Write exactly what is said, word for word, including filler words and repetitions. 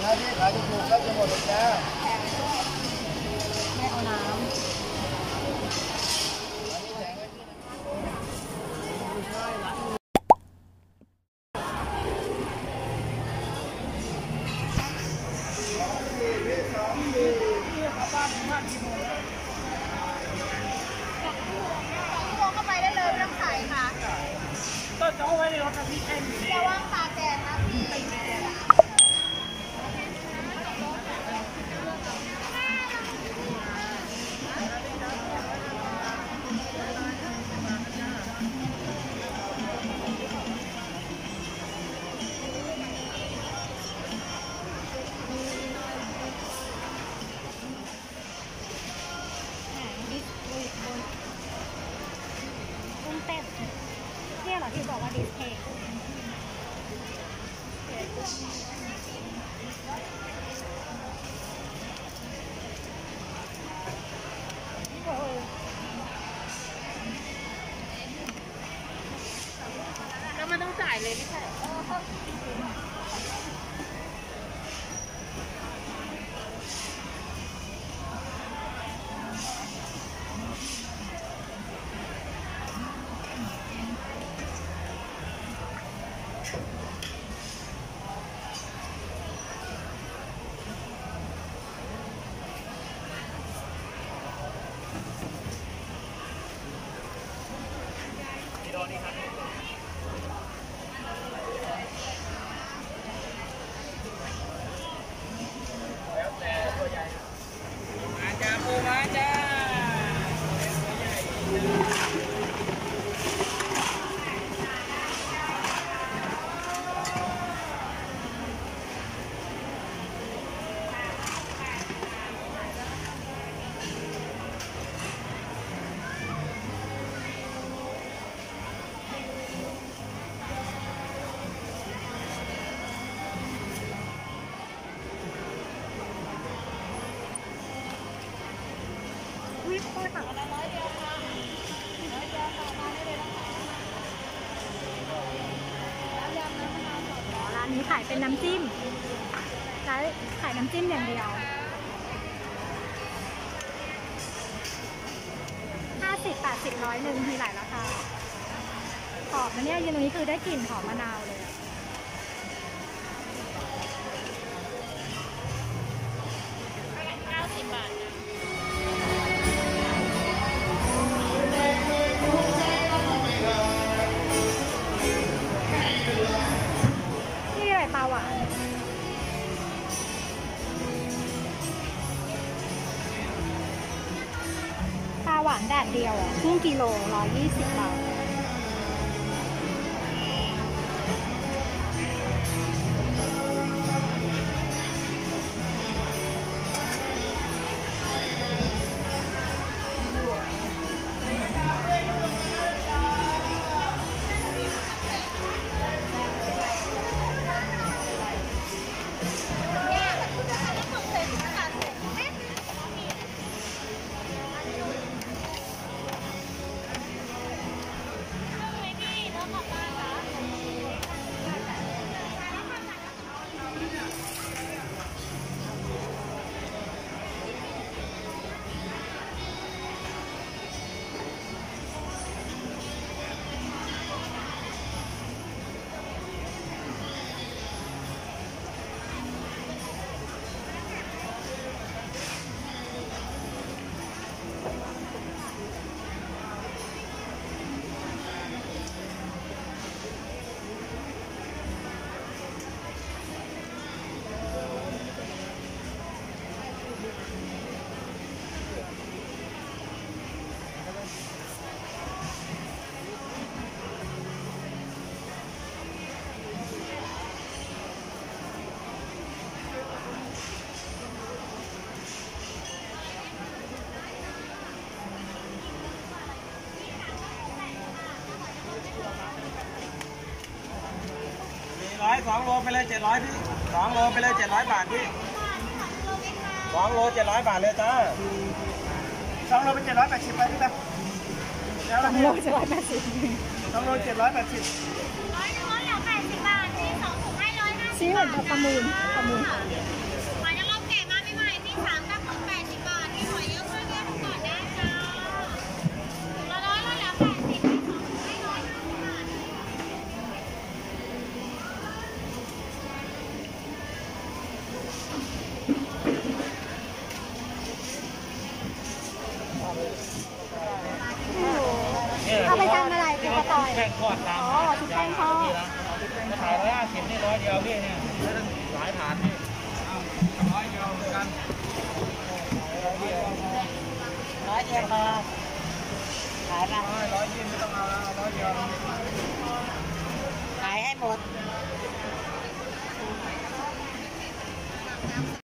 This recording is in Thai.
นะที่ขายถูกๆก็จะหมดเลยจ้าไม่เอาน้ำก็จะเอาไว้ในรถนะพี่แค่นี้ระวังตาแดงนะพี่กุ้งเต้นเนี่ยเหรอที่บอกว่าดิสเพย์แล้วมันต้องจ่ายเลยไม่ใช่ร้านนี้ขายเป็นน้ำจิ้มร้านขายน้ำจิ้มอย่างเดียวห้าสิบ แปดสิบ ร้อยหนึ่งมีหลายราคาหอมนะเนี่ยยืนตรงนี้คือได้กลิ่นหอมมะนาวเลยเก้าสิบบาทปลาหวานปลาหวานแดดเดียวอ่ะครึ่งกิโลร้อยยี่สิบบาทร้อยสองโลไปเลยเจ็ดร้อยพี่สองโลไปเลยเจ็ดร้อยบาทพี่สองโลเจ็ดร้อยบาทเลยจ้าสองโลเป็นเจ็ดร้อยแปดสิบไปพี่นะแล้วสองโลเจ็ดร้อยแปดสิบสองโลเจ็ดร้อยแปดสิบร้อยหนึ่งร้อยเหลือแปดสิบบาทที่สองถุงให้ร้อยห้าชี้เหมือนกับประมูลประมูลหอยนางรมแกะมาใหม่ๆที่สามกับแปดสิบบาทมีหอยเยอะมากเลยทุกคนได้จ้าละร้อยละแล้วแปดสิบให้ร้อยห้าสิบบาทเอาไปทำอะไรเป็นกระต่ายแป้งทอดตามอ๋อชุบแป้งทอดจะขายร้อยห้าสิบนี่ร้อยเดียวพี่เนี่ยหลายฐานพี่ร้อยเดียวกันร้อยเดียวร้อยเดียวพอขายไปร้อยยี่ไม่ต้องเอาแล้วร้อยเดียวขายให้หมด